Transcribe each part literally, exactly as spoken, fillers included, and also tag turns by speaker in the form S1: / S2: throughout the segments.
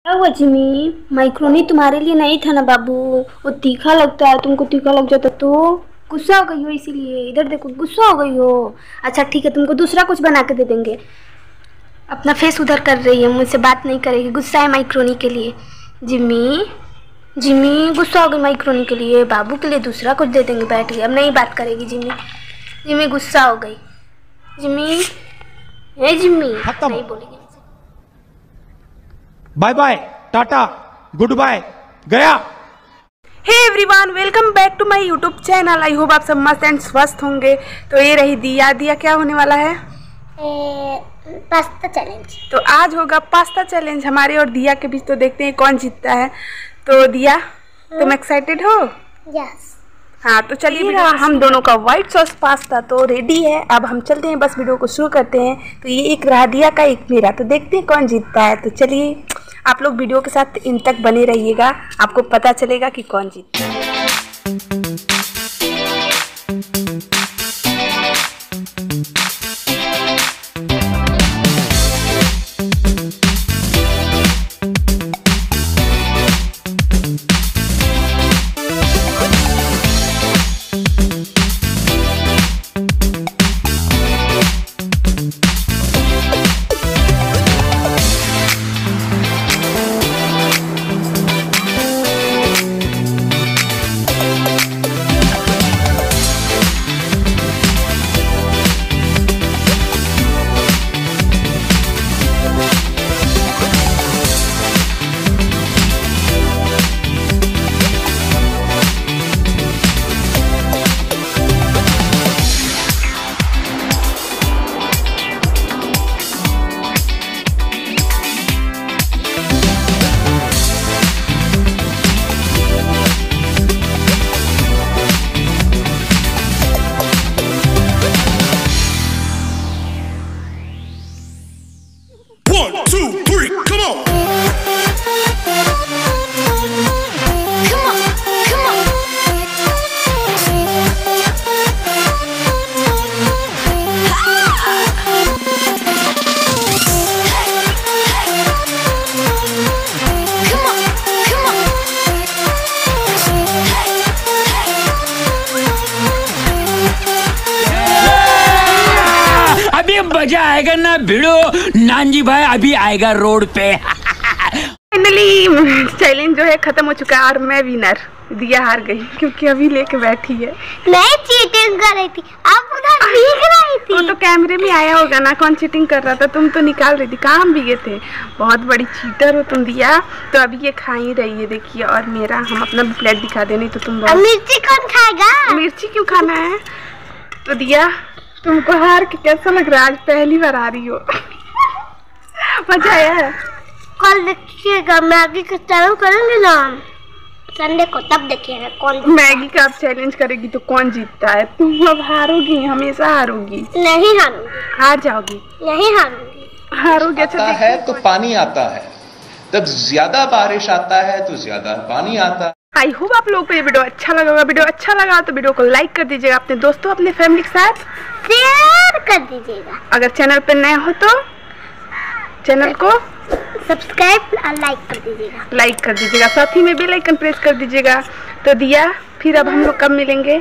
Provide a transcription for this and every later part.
S1: क्या हुआ Jimmy? Macaroni तुम्हारे लिए नहीं था ना बाबू, वो तीखा लगता है, तुमको तीखा लग जाता तो गुस्सा हो गई हो, इसीलिए इधर देखो गुस्सा हो गई हो। अच्छा ठीक है, तुमको दूसरा कुछ बना के दे देंगे। अपना फेस उधर कर रही है, मुझसे बात नहीं करेगी, गुस्सा है माइक्रोनी के लिए। जिमी जिमी गुस्सा हो गई माइक्रोनी के लिए, बाबू के लिए दूसरा कुछ दे देंगे, बैठ गई, अब नहीं बात करेगी जिमी। जिमी गुस्सा हो गई। जिमी ए जिमी नहीं बोलेगी।
S2: Bye bye, tata, goodbye, गया।
S3: Hey everyone, welcome back to my YouTube channel. I hope आप सब मस्त एंड स्वस्थ होंगे। तो ये रही दिया। दिया क्या होने वाला है?
S1: A, pasta challenge.
S3: तो आज होगा पास्ता चैलेंज हमारे और दिया के बीच। तो देखते हैं कौन जीतता है। तो दिया तुम एक्साइटेड हो?
S1: यस।
S3: हाँ तो चलिए, हम दोनों का व्हाइट सॉस पास्ता तो रेडी है। अब हम चलते हैं, बस वीडियो को शुरू करते हैं। तो ये एक रहा दिया का, एक मेरा। तो देखते हैं कौन जीतता है। तो चलिए आप लोग वीडियो के साथ इन तक बने रहिएगा, आपको पता चलेगा कि कौन जीतता है।
S4: मजा आएगा ना भिड़ो। नानजी भाई अभी आएगा रोड पे।
S3: फाइनली चैलेंज जो है खत्म हो चुका है और मैं विनर। दिया हार गई क्योंकि अभी लेके बैठी है।
S1: मैं चीटिंग कर रही थी, आप उधर भीग रही थी।
S3: वो तो कैमरे में आया होगा ना कौन चीटिंग कर रहा था। तुम तो निकाल रही थी, कहाँ हम भीगे थे। बहुत बड़ी चीटर हो तुम दिया। तो अभी ये खा ही रही है, देखिए। और मेरा हम अपना प्लेट दिखा देने तो तुम
S1: मिर्ची कौन खाएगा?
S3: मिर्ची क्यों खाना है? तो दिया तुमको हार के कैसा लग रहा है? आज पहली बार आ रही हो। मजा आया है?
S1: कल देखिएगा मैगी का चैलेंज करेंगे ना संडे को, तब देखिएगा कौन।
S3: मैगी का आप चैलेंज करेगी तो कौन जीतता है? तुम अब हारोगी, हमेशा हारोगी।
S1: नहीं हारूंगी।
S3: हार जाओगी?
S1: नहीं हारूंगी।
S3: हारोगी। अच्छा
S5: है तो पानी आता है, जब ज्यादा बारिश आता है तो ज्यादा पानी आता है।
S3: आई होप आप लोगों को ये वीडियो अच्छा लगा होगा। वीडियो अच्छा लगा तो वीडियो को लाइक कर दीजिएगा, अपने दोस्तों अपने फैमिली के साथ
S1: शेयर कर दीजिएगा।
S3: अगर चैनल पे नए हो तो चैनल को
S1: सब्सक्राइब और लाइक कर दीजिएगा।
S3: लाइक कर दीजिएगा, साथ ही में बेल आइकन प्रेस कर दीजिएगा। तो दिया फिर अब हम लोग कब मिलेंगे?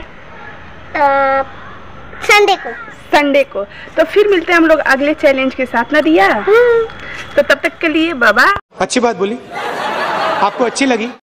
S1: संडे को।
S3: संडे को। तो फिर मिलते हैं हम लोग अगले चैलेंज के साथ ना दिया। तो तब तक के लिए बाय बाय।
S2: अच्छी बात बोली, आपको अच्छी लगी।